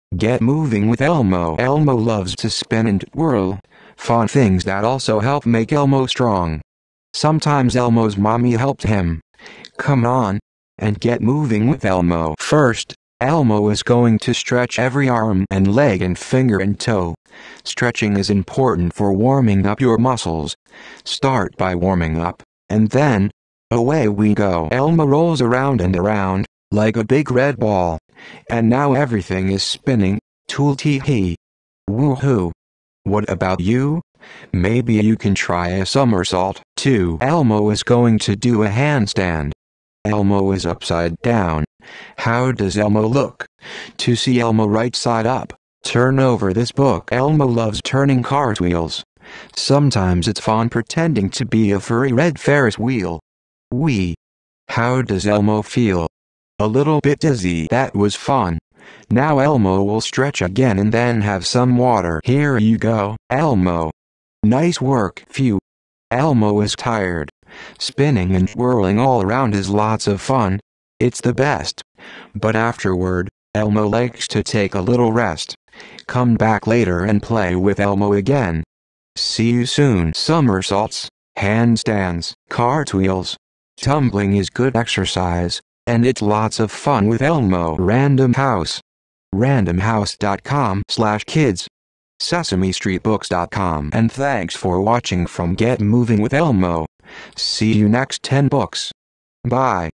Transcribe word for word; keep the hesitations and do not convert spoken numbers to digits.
Get moving with Elmo. Elmo loves to spin and whirl. Fun things that also help make Elmo strong. Sometimes Elmo's mommy helped him. Come on, and get moving with Elmo. First, Elmo is going to stretch every arm and leg and finger and toe. Stretching is important for warming up your muscles. Start by warming up, and then, away we go. Elmo rolls around and around, like a big red ball. And now everything is spinning, tool-tee-hee. Woohoo! What about you? Maybe you can try a somersault, too. Elmo is going to do a handstand. Elmo is upside down. How does Elmo look? To see Elmo right side up, turn over this book. Elmo loves turning cartwheels. Sometimes it's fun pretending to be a furry red Ferris wheel. Wee! How does Elmo feel? A little bit dizzy. That was fun. Now Elmo will stretch again and then have some water. Here you go, Elmo. Nice work. Phew. Elmo is tired. Spinning and whirling all around is lots of fun. It's the best. But afterward, Elmo likes to take a little rest. Come back later and play with Elmo again. See you soon. Somersaults, handstands, cartwheels. Tumbling is good exercise, and it's lots of fun with Elmo. Random House. randomhouse dot com slash kids. sesame street books dot com. And thanks for watching from Get Moving with Elmo. See you next ten books. Bye.